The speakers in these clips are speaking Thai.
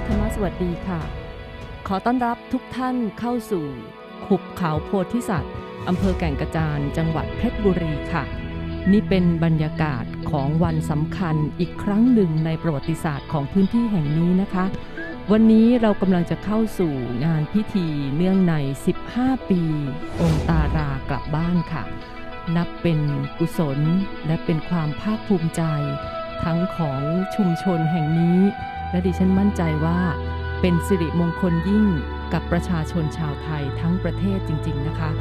ธรรมสวัสดีค่ะขอต้อนรับทุกท่านเข้าสู่หุบเขาโพธิสัตว์อำเภอแก่งกระจานจังหวัดเพชรบุรีค่ะนี่เป็นบรรยากาศของวันสำคัญอีกครั้งหนึ่งในประวัติศาสตร์ของพื้นที่แห่งนี้นะคะวันนี้เรากำลังจะเข้าสู่งานพิธีเนื่องใน15ปีองค์ตารากลับบ้านค่ะนับเป็นกุศลและเป็นความภาคภูมิใจทั้งของชุมชนแห่งนี้และดิฉันมั่นใจว่าเป็นสิริมงคลยิ่งกับประชาชนชาวไทยทั้งประเทศจริงๆนะคะ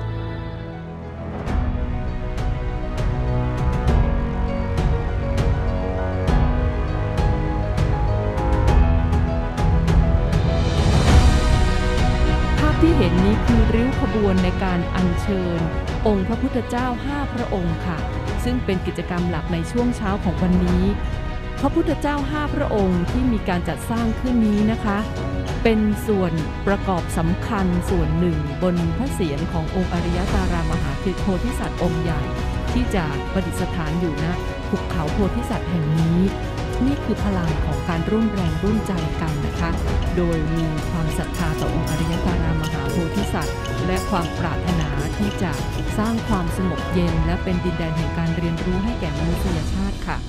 ภาพที่เห็นนี้คือริ้วขบวนในการอัญเชิญองค์พระพุทธเจ้า5พระองค์ค่ะซึ่งเป็นกิจกรรมหลักในช่วงเช้าของวันนี้พระพุทธเจ้า5พระองค์ที่มีการจัดสร้างขึ้นนี้นะคะเป็นส่วนประกอบสำคัญส่วนหนึ่งบนพระเศียรขององค์อริยตารามหาโพธิสัตว์องค์ใหญ่ที่จะประดิษฐานอยู่ณภูเขาโพธิสัตว์แห่งนี้นี่คือพลังของการร่วมแรงร่วมใจกันนะคะโดยมีความศรัทธาต่อองค์อริยตารามหาโพธิสัตว์และความปรารถนาที่จะสร้างความสงบเย็นและเป็นดินแดนแห่งการเรียนรู้ให้แก่มนุษยชาติค่ะ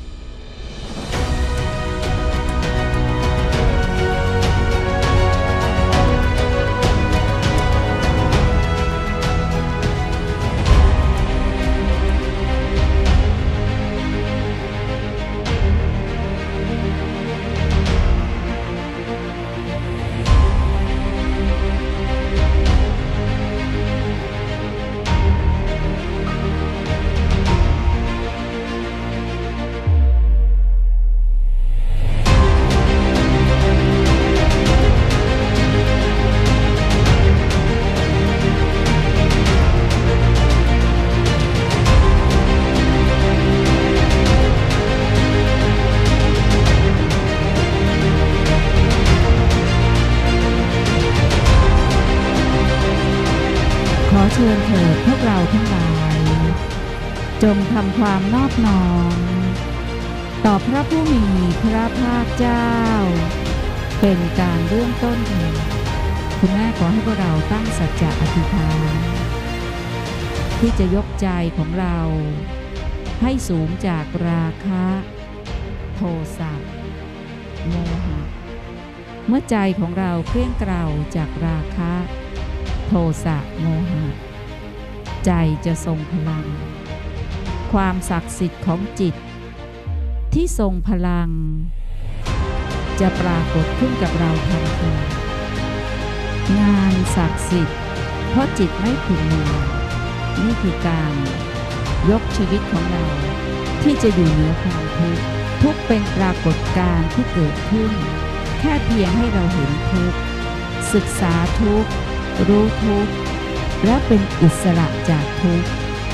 ขอเชิญเถิดพวกเราทั้งหลายจงทำความนอบน้อมต่อพระผู้มีพระภาคเจ้าเป็นการเริ่มต้นเถิดคุณแม่ขอให้พวกเราตั้งสัจจะอธิษฐานที่จะยกใจของเราให้สูงจากราคะโทสะโมหะเมื่อใจของเราเคลื่อนเกลาจากราคะโทสะโมหะใจจะทรงพลังความศักดิ์สิทธิ์ของจิตที่ทรงพลังจะปรากฏขึ้นกับเราทันทีงานศักดิ์สิทธิ์เพราะจิตไม่ขุ่นมัวนี่คือการยกชีวิตของเราที่จะอยู่เหนือความทุกข์ทุกเป็นปรากฏการณ์ที่เกิดขึ้นแค่เพียงให้เราเห็นทุกข์ศึกษาทุกข์รู้ทุกข์และเป็นอิสระจากทุกข์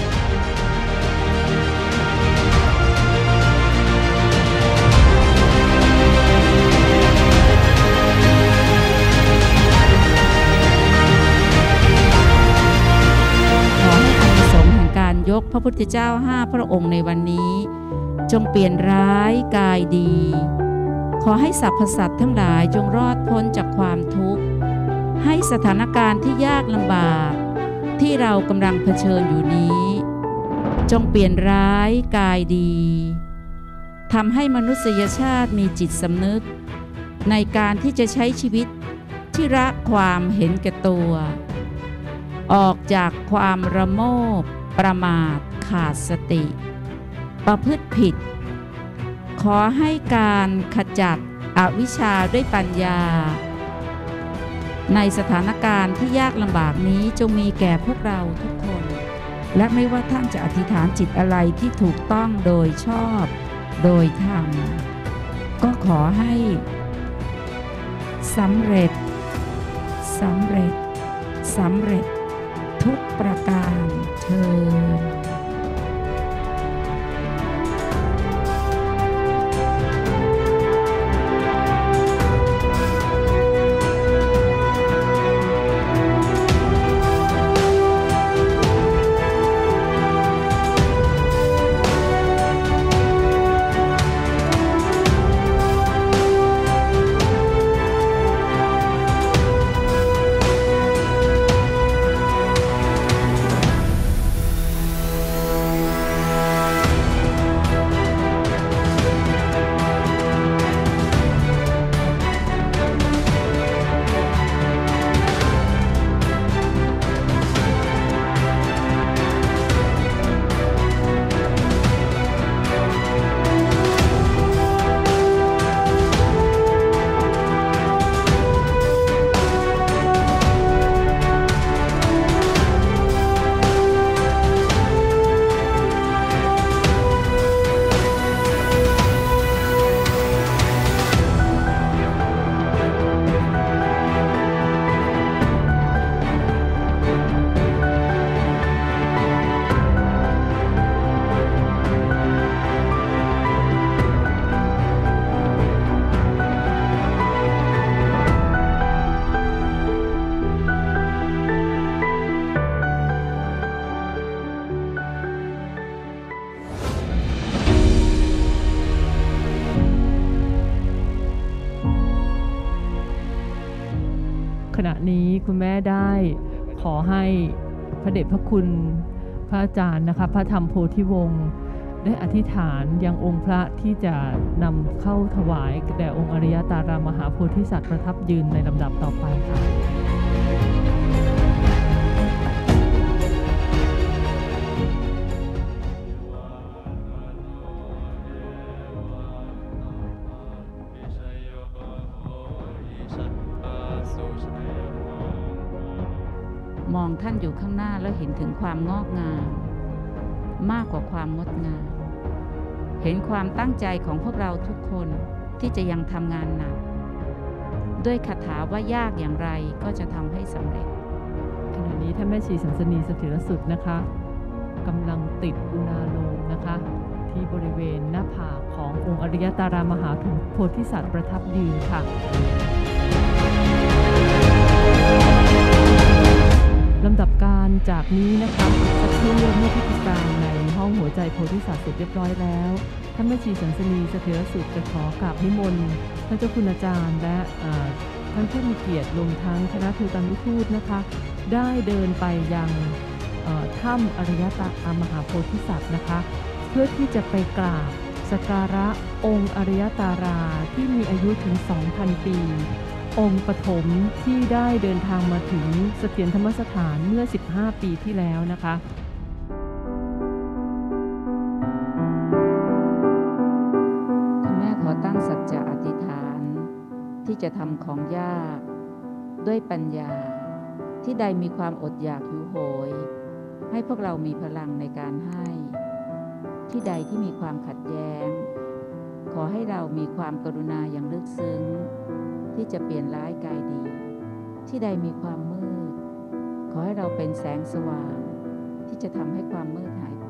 ขอให้อานิสงส์แห่งการยกพระพุทธเจ้า5พระองค์ในวันนี้จงเปลี่ยนร้ายกายดีขอให้สรรพสัตว์ทั้งหลายจงรอดพ้นจากความทุกข์ให้สถานการณ์ที่ยากลำบากที่เรากำลังเผชิญอยู่นี้จงเปลี่ยนร้ายกายดีทำให้มนุษยชาติมีจิตสำนึกในการที่จะใช้ชีวิตที่ละความเห็นแก่ตัวออกจากความระโมบประมาทขาดสติประพฤติผิดขอให้การขจัดอวิชชาด้วยปัญญาในสถานการณ์ที่ยากลำบากนี้จงมีแก่พวกเราทุกคนและไม่ว่าท่านจะอธิษฐานจิตอะไรที่ถูกต้องโดยชอบโดยธรรมก็ขอให้สำเร็จทุกประการเถิด ขขณะนี้คุณแม่ได้ขอให้พระเดชพระคุณพระอาจารย์นะคะพระธรรมโพธิวงศ์ได้อธิษฐานยังองค์พระที่จะนำเข้าถวายแด่องค์อริยตารามหาโพธิสัตว์ประทับยืนในลำดับต่อไปค่ะมองท่านอยู่ข้างหน้าแล้วเห็นถึงความงอกงามมากกว่าความงดงามเห็นความตั้งใจของพวกเราทุกคนที่จะยังทำงานหนักด้วยคาถาว่ายากอย่างไรก็จะทำให้สำเร็จขณะนี้ท่านแม่ชีสันสนีเสถียรสุดนะคะกำลังติดอุณาโลมนะคะที่บริเวณหน้าผากขององค์อริยตารามหาโพธิสัตว์ประทับยืนค่ะลำดับการจากนี้นะคะสักครู่เมื่อพิธีการในห้องหัวใจโพธิสัตว์เสร็จเรียบร้อยแล้วท่านแม่ชีสันสนีเสถียรสุดจะขอกราบนิมนต์ท่านเจ้าคุณอาจารย์และท่านผู้มีเกียรติรวมทั้งคณะเทวตานุทูตนะคะได้เดินไปยังถ้ำอริยตามหาโพธิสัตว์นะคะเพื่อที่จะไปกราบสักการะองค์อริยตาราที่มีอายุถึง 2,000 ปีองค์ปฐมที่ได้เดินทางมาถึงเสถียรธรรมสถานเมื่อ15 ปีที่แล้วนะคะคุณแม่ขอตั้งสัจจะอธิษฐานที่จะทำของยากด้วยปัญญาที่ใดมีความอดอยากหิวโหยให้พวกเรามีพลังในการให้ที่ใดที่มีความขัดแย้งขอให้เรามีความกรุณาอย่างลึกซึ้งที่จะเปลี่ยนร้ายกลายดีที่ใดมีความมืดขอให้เราเป็นแสงสว่างที่จะทำให้ความมืดหายไป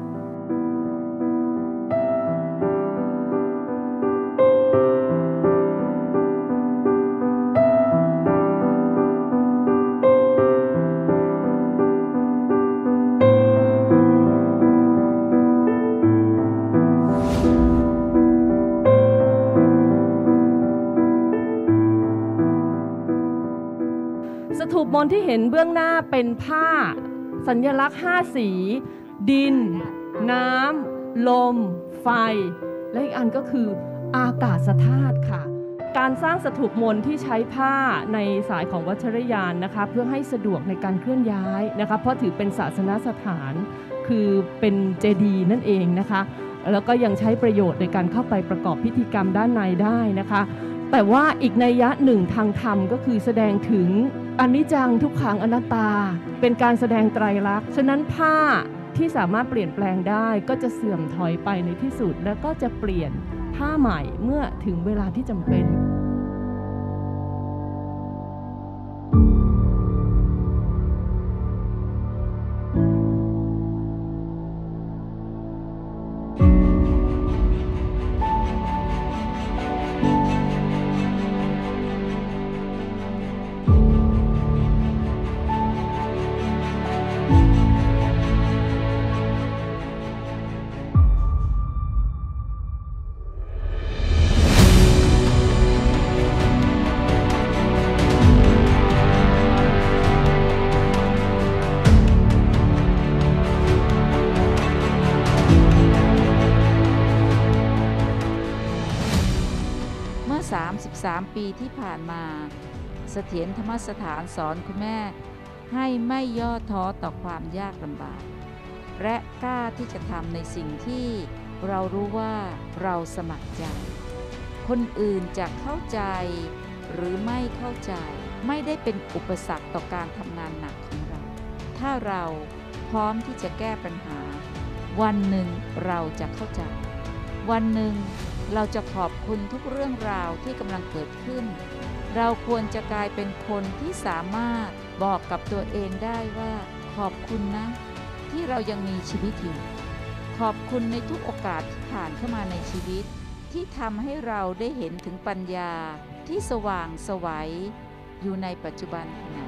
สถูปมนต์ที่เห็นเบื้องหน้าเป็นผ้าสัญลักษณ์5สีดินน้ำลมไฟและอีกอันก็คืออากาศธาตุค่ะการสร้างสถูปมนต์ที่ใช้ผ้าในสายของวัชรยานนะคะเพื่อให้สะดวกในการเคลื่อนย้ายนะคะเพราะถือเป็นศาสนสถานคือเป็นเจดีย์นั่นเองนะคะแล้วก็ยังใช้ประโยชน์ในการเข้าไปประกอบพิธีกรรมด้านในได้นะคะแต่ว่าอีกนัยยะหนึ่งทางธรรมก็คือแสดงถึงอนิจจังทุกขังอนัตตาเป็นการแสดงไตรลักษณ์ฉะนั้นผ้าที่สามารถเปลี่ยนแปลงได้ก็จะเสื่อมถอยไปในที่สุดแล้วก็จะเปลี่ยนผ้าใหม่เมื่อถึงเวลาที่จำเป็น 33 ปีที่ผ่านมาเสถียรธรรมสถานสอนคุณแม่ให้ไม่ย่อท้อต่อความยากลำบากและกล้าที่จะทำในสิ่งที่เรารู้ว่าเราสมัครใจคนอื่นจะเข้าใจหรือไม่เข้าใจไม่ได้เป็นอุปสรรคต่อการทำงานหนักของเราถ้าเราพร้อมที่จะแก้ปัญหาวันหนึ่งเราจะเข้าใจวันหนึ่งเราจะขอบคุณทุกเรื่องราวที่กำลังเกิดขึ้นเราควรจะกลายเป็นคนที่สามารถบอกกับตัวเองได้ว่าขอบคุณนะที่เรายังมีชีวิตอยู่ขอบคุณในทุกโอกาสที่ผ่านเข้ามาในชีวิตที่ทำให้เราได้เห็นถึงปัญญาที่สว่างไสวอยู่ในปัจจุบันขณะ